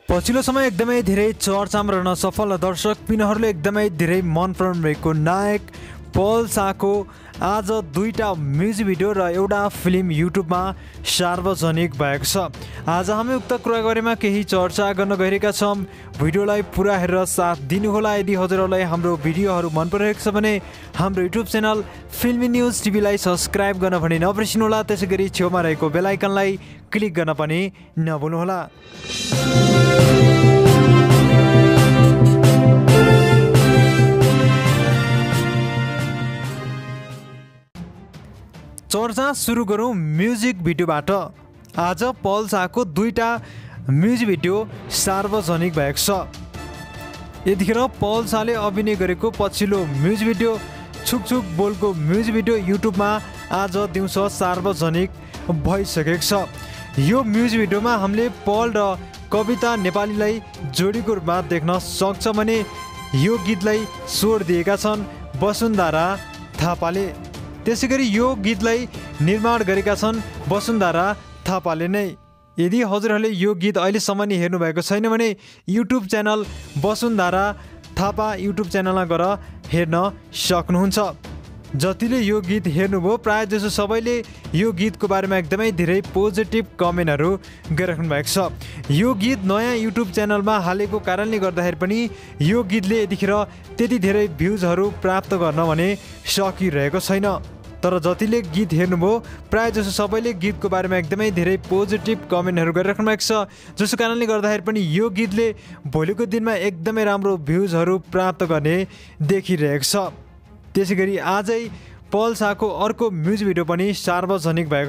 पछिल्लो समय एकदमै धेरै चर्चामा रहन सफल दर्शक पिनहरूले एकदमै धेरै मन पराउनु भएको नायक पल शाहको आज दुईटा म्युजिक भिडियो र एउटा फिल्म युट्युबमा सार्वजनिक भएको छ। आज हामी उक्त कुरा गरेमा केही चर्चा गर्न गइरहेका छौँ। भिडियोलाई पुरा हेरेर साथ दिनुहोला। यदि हजुरहरूलाई हाम्रो भिडियोहरू मन परिरहेको छ भने हाम्रो युट्युब च्यानल फिल्मी न्युज टिभीलाई सब्सक्राइब गर्न पनि नबिर्सिनुहोला। त्यसैगरी छेउमा रहेको बेल आइकनलाई क्लिक गर्न पनि नभुल्नुहोला। चर्चा सुरु गरौँ म्युजिक भिडियोबाट। आज पल शाहको दुईटा म्युजिक भिडियो सार्वजनिक भएको छ। यतिखेर पल शाहले अभिनय गरेको पछिल्लो म्युजिक भिडियो छुक छुक बोलको म्युजिक भिडियो युट्युबमा आज दिउँसो सार्वजनिक भइसकेको छ। यो म्युजिक भिडियोमा हामीले पल र कविता नेपालीलाई जोडीको रूपमा देख्न सक्छ भने यो गीतलाई स्वर दिएका छन् वसुन्धरा थापाले। त्यसैगरी यो गीतलाई निर्माण गरेका छन् वसुन्धरा थापाले नै। यदि हजुरहरूले यो गीत अहिलेसम्म नि हेर्नुभएको छैन भने YouTube channel Vasundhara Thapa YouTube च्यानलमा गएर हेर्न सक्नुहुन्छ। जतिले यो गीत हेर्नुभयो प्रायः जसो सबैले यो गीतको बारेमा एकदमै धेरै पोजिटिभ कमेन्टहरू गरिराख्नु भएको छ। यो गीत नयाँ युट्युब च्यानलमा हालेको कारणले गर्दाखेरि पनि यो गीतले यतिखेर त्यति धेरै भ्युजहरू प्राप्त गर्न भने सकिरहेको छैन। तर जतिले गीत हेर्नुभयो प्रायः जसो सबैले गीतको बारेमा एकदमै धेरै पोजिटिभ कमेन्टहरू गरिराख्नु भएको छ। जसको कारणले गर्दाखेरि पनि यो गीतले भोलिको दिनमा एकदमै राम्रो भ्युजहरू प्राप्त गर्ने देखिरहेको छ। त्यसैगरी आजै पल शाहको अर्को म्युजिक भिडियो पनि सार्वजनिक भएको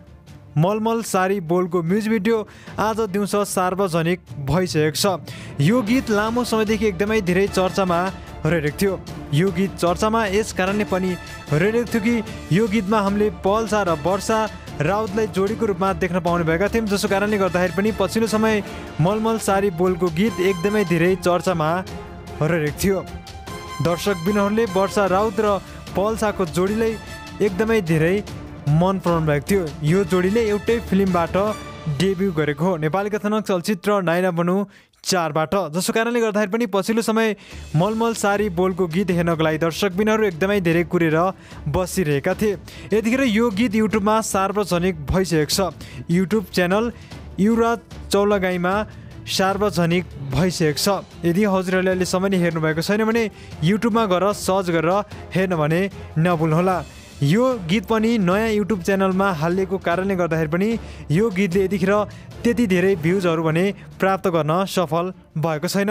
छ। मलमल सारी बोलको म्युजिक भिडियो आज दिउँसो सार्वजनिक भइसकेको छ। यो गीत लामो समयदेखि एकदमै धेरै चर्चामा रहिरहेको थियो। यो गीत चर्चामा यस कारणले पनि रहिरहेको थियो कि यो गीतमा हामीले पल शाह र वर्षा राउतलाई जोडीको रूपमा देख्न पाउने भएका थियौँ। जसको कारणले गर्दाखेरि पनि पछिल्लो समय मलमल सारी बोलको गीत एकदमै धेरै चर्चामा रहिरहेको थियो। दर्शकबिनहरूले वर्षा राउत र पल शाहको जोडीलाई एकदमै धेरै मन पराउनु भएको थियो। यो जोडीले एउटै फिल्मबाट डेब्यु गरेको हो, नेपाली कथानक चलचित्र नायना बनु 4बाट। जसको कारणले गर्दाखेरि पनि पछिल्लो समय मलमल सारी बोलको गीत हेर्नको लागि दर्शकबिनहरू एकदमै धेरै कुरेर बसिरहेका थिए। यतिखेर यो गीत युट्युबमा सार्वजनिक भइसकेको छ। युट्युब च्यानल युवराज चौलागाईमा सार्वजनिक भइसकेको छ। यदि हजुरहरूले अहिलेसम्म हेर्नुभएको छैन भने युट्युबमा गएर सर्च गरेर हेर्न भने नभुल्नुहोला। यो गीत पनि नयाँ युट्युब च्यानलमा हालिएको कारणले गर्दाखेरि पनि यो गीतले यतिखेर त्यति धेरै भ्युजहरू भने प्राप्त गर्न सफल भएको छैन।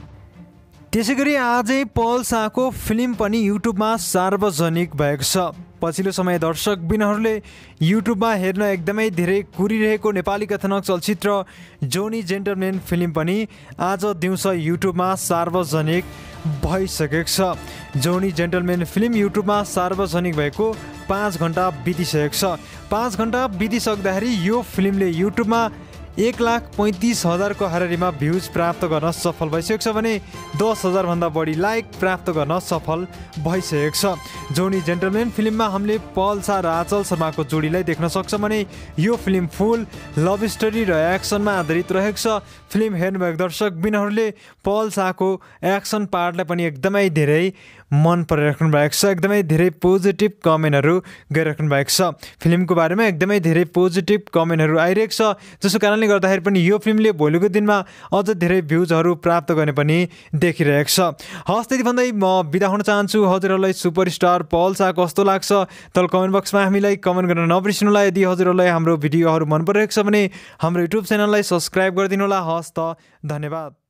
त्यसैगरी आजै पल शाहको फिल्म पनि युट्युबमा सार्वजनिक भएको छ। पछिल्लो समय दर्शकबिनहरूले युट्युबमा हेर्न एकदमै धेरै कुरिरहेको नेपाली कथानक चलचित्र जोनी जेन्टलम्यान फिल्म पनि आज दिउँसो युट्युबमा सार्वजनिक भइसकेको छ। जोनी जेन्टलम्यान फिल्म युट्युबमा सार्वजनिक भएको 5 घन्टा बितिसकेको छ। 5 घन्टा बितिसक्दाखेरि यो फिल्मले युट्युबमा 1,35,000 को हाराहारीमा भ्युज प्राप्त गर्न सफल भइसकेको छ भने 10,000 भन्दा बढी लाइक प्राप्त गर्न सफल भइसकेको छ। जोनी जेन्टलम्यान फिल्ममा हामीले पल शाह र आचल शर्माको जोडीलाई देख्न सक्छौँ भने यो फिल्म फुल लभ स्टोरी र एक्सनमा आधारित रहेको छ। फिल्म हेर्नुभएको दर्शकबिनहरूले पल शाहको एक्सन पार्टलाई पनि एकदमै धेरै मन परिराख्नु भएको छ। एकदमै धेरै पोजिटिभ कमेन्टहरू गरिराख्नु भएको छ। फिल्मको बारेमा एकदमै धेरै पोजिटिभ कमेन्टहरू आइरहेको छ। जसको कारणले गर्दाखेरि पनि यो फिल्मले भोलिको दिनमा अझ धेरै भ्युजहरू प्राप्त गर्ने पनि देखिरहेको छ। हस्, त्यति भन्दै म बिदा हुन चाहन्छु। हजुरहरूलाई सुपरस्टार पल शाह कस्तो लाग्छ तल कमेन्ट बक्समा हामीलाई कमेन्ट गर्न नबिर्सिनुहोला। यदि हजुरहरूलाई हाम्रो भिडियोहरू मन परिरहेको छ भने हाम्रो युट्युब च्यानललाई सब्सक्राइब गरिदिनुहोला। हस् त, धन्यवाद।